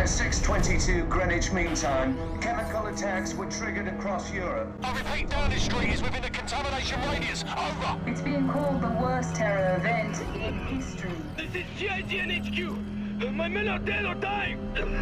6:22 Greenwich Mean Time. Chemical attacks were triggered across Europe. I repeat, Downing Street is within the contamination radius. Over. It's being called the worst terror event in history. This is GIGN HQ. My men are dead or dying.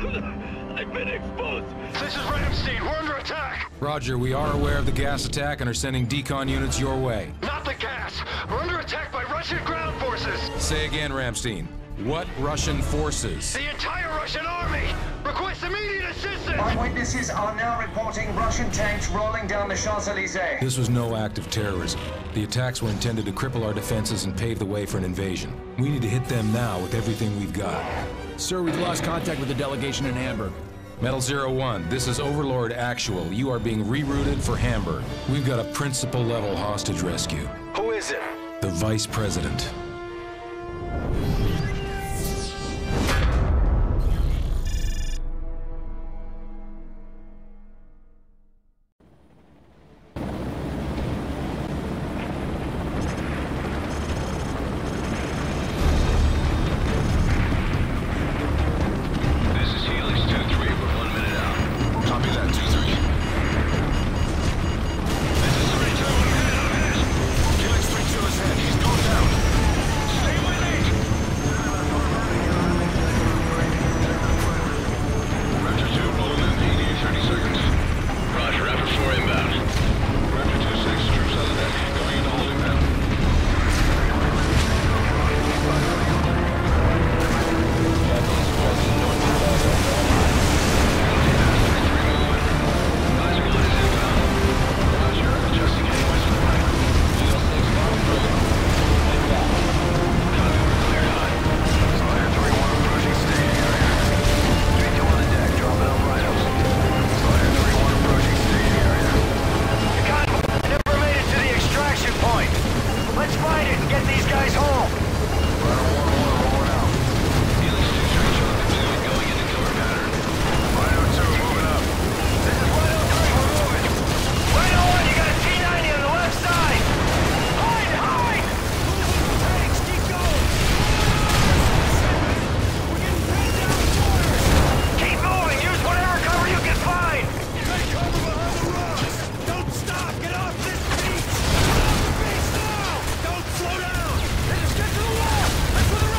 I've been exposed. This is Ramstein. We're under attack. Roger, we are aware of the gas attack and are sending decon units your way. Not the gas. We're under attack by Russian ground forces. Say again, Ramstein. What Russian forces? The entire Russian army. Request immediate assistance. Eyewitnesses are now reporting Russian tanks rolling down the Champs-Élysées. This was no act of terrorism. The attacks were intended to cripple our defenses and pave the way for an invasion. We need to hit them now with everything we've got. Sir, we've lost contact with the delegation in Hamburg. Metal 01, this is Overlord Actual. You are being rerouted for Hamburg. We've got a principal-level hostage rescue. Who is it? The Vice President. Let's get to the wall! That's where the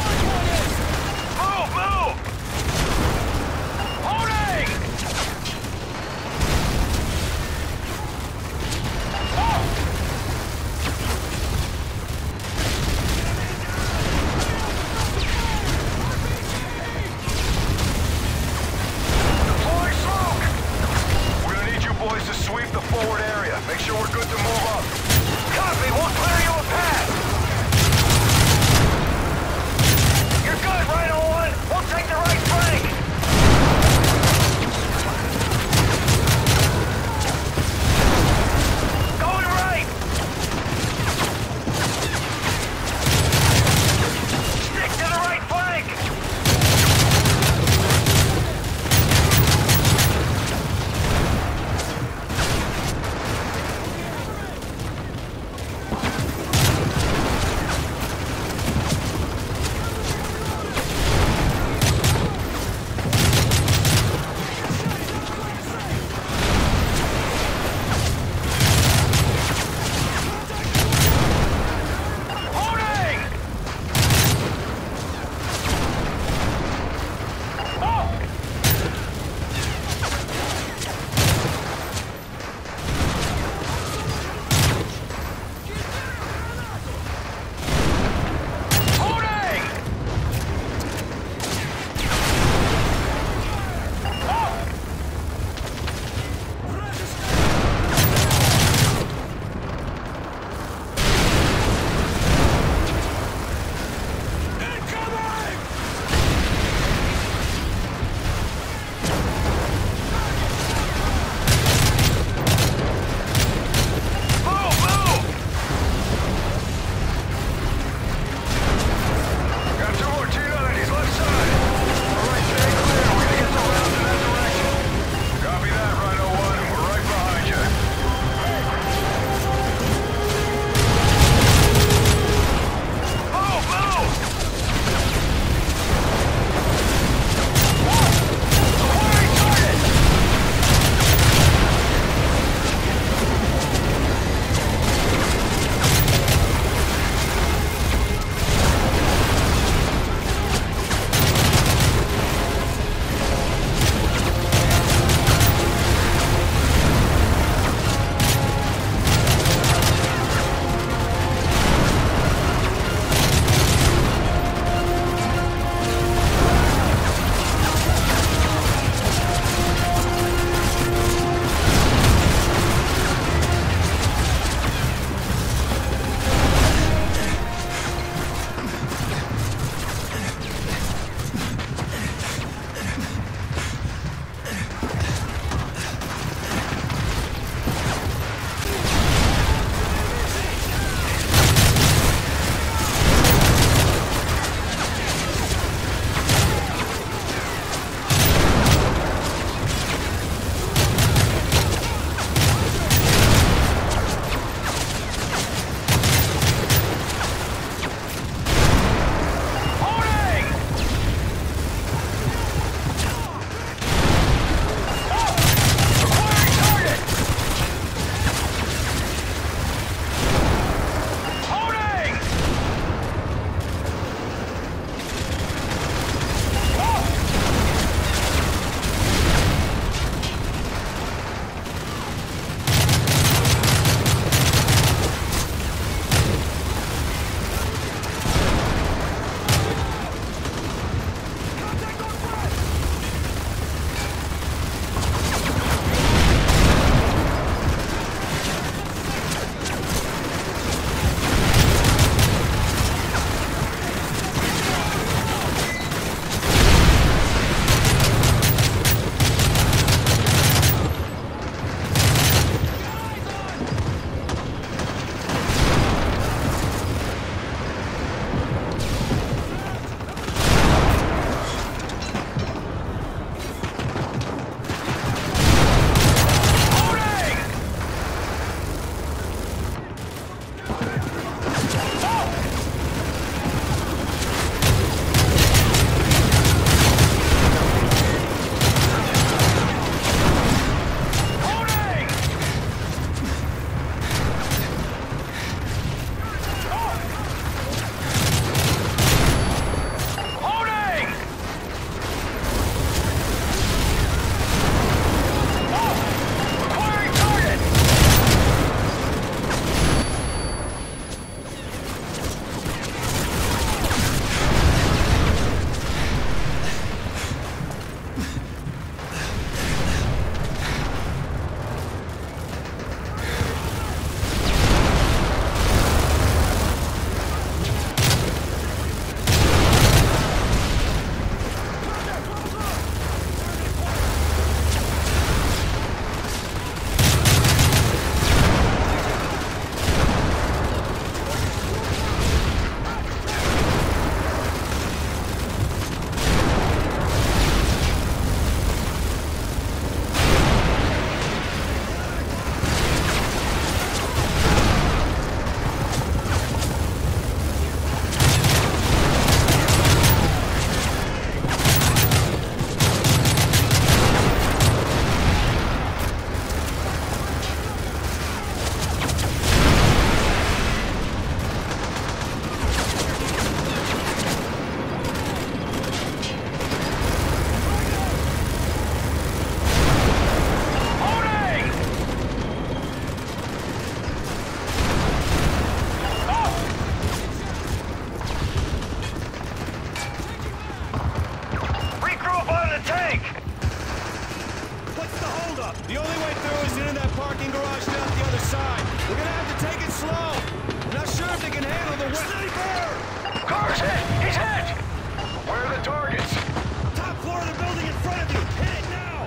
The only way through is into that parking garage down the other side. We're gonna have to take it slow. I'm not sure if they can handle the sniper! Car's hit! He's hit! Where are the targets? Top floor of the building in front of you! Hit it now!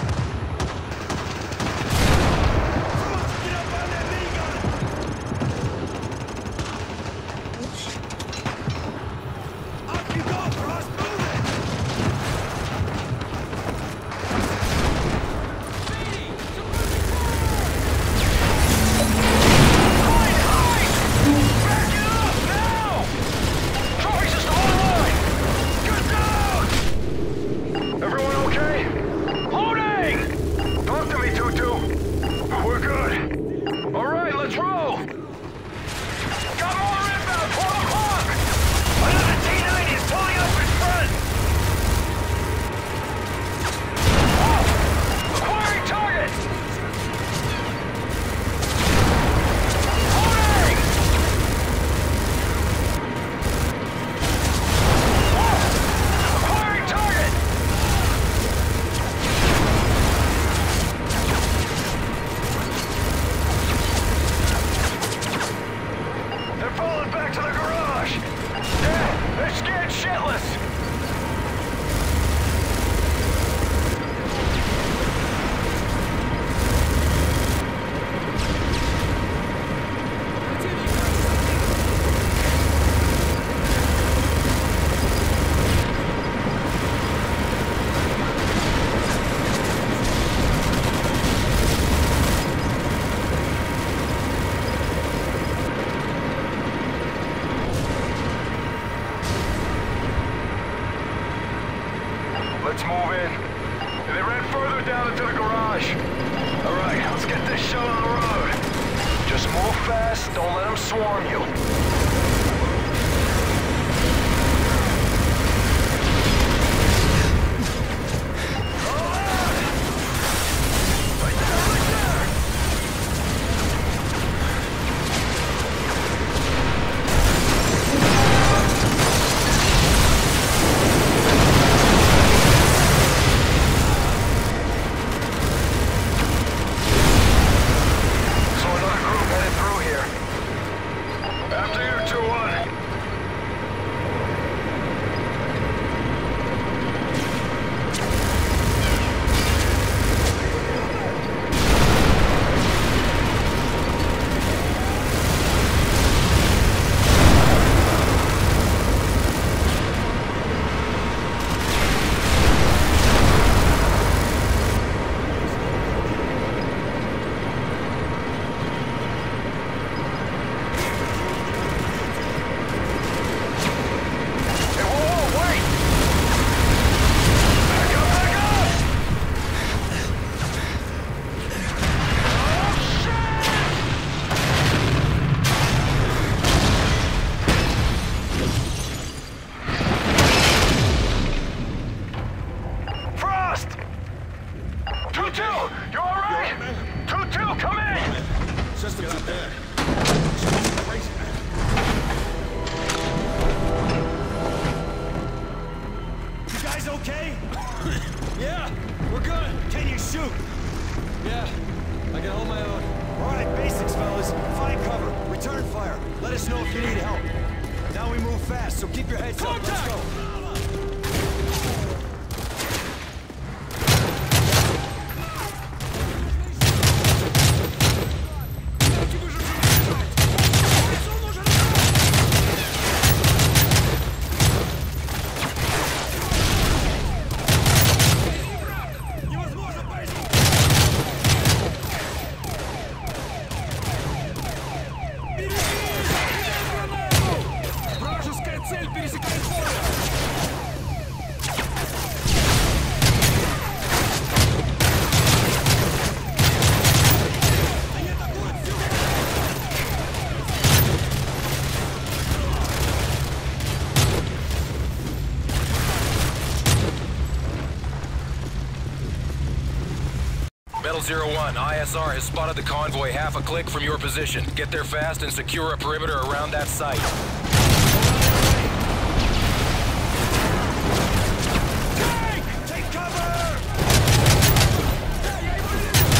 Frost, get up on that minigun! Up you go, Frost! Move it! Back it up now! Trophy system online! Get down! Everyone okay? Loading! Talk to me, Tutu. We're good. All right, let's roll. Got more inbound, 12 o'clock! Another T-90 is pulling up in front! Oh! Acquiring target! Loading! Oh! Acquiring target! They're falling back to the garage! Yeah, they're scared shitless! Let's move in. They ran further down into the garage. All right, let's get this show on the road. Just move fast, don't let them swarm you. Hold on! Right there, right there! So another group headed through here. After you, 2-1. Hey, whoa, wait! Back up, back up! Oh, shit! Frost! 2-2, you all right? 2-2, come in! System's up there. Crazy, man. You guys okay? Yeah, we're good. Can you shoot? Yeah, I can hold my own. All right, basics, fellas. Find cover. Return fire. Let us know if you need help. Now we move fast, so keep your heads up. Let's go. Вражеская цель пересекает поле! Metal 01, ISR has spotted the convoy half a click from your position. Get there fast and secure a perimeter around that site. Take cover!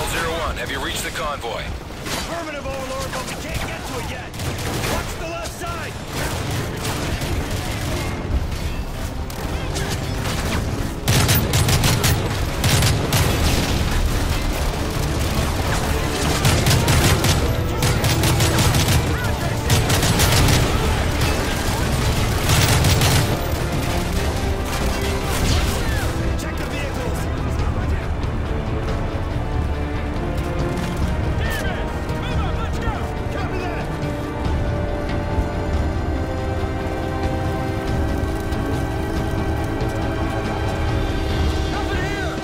Zero 01, have you reached the convoy? Affirmative, Overlord, but we can't get to it yet. Watch the left side. Check the vehicles. Copy that. Nothing here.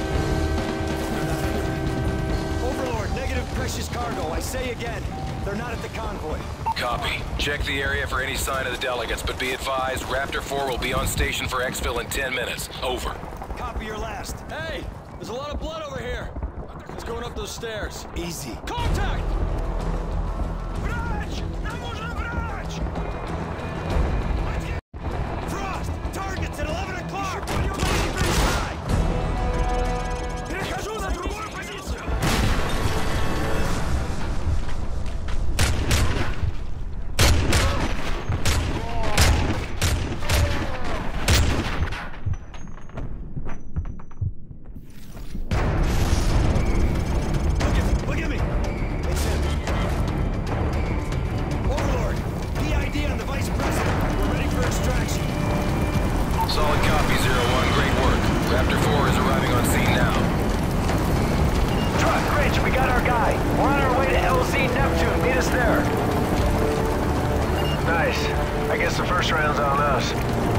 Overlord, negative precious cargo. I say again, they're not at the convoy. Copy. Check the area for any sign of the delegates, but be advised, Raptor 4 will be on station for exfil in 10 minutes. Over. Copy your last. Hey, there's a lot of blood over here. It's going up those stairs. Easy. Contact! Brać! Нам нужно брать! Frost! Targets at 11 o'clock! Перехожу на другую позицию. Look at me! It's him. Overlord! PID on the Vice President. We're ready for extraction. Solid copy, 01. Great work. Raptor 4 is arriving on scene now. Truck, Rich, we got our guy. We're on our way to LZ Neptune. Meet us there. Nice. I guess the first round's on us.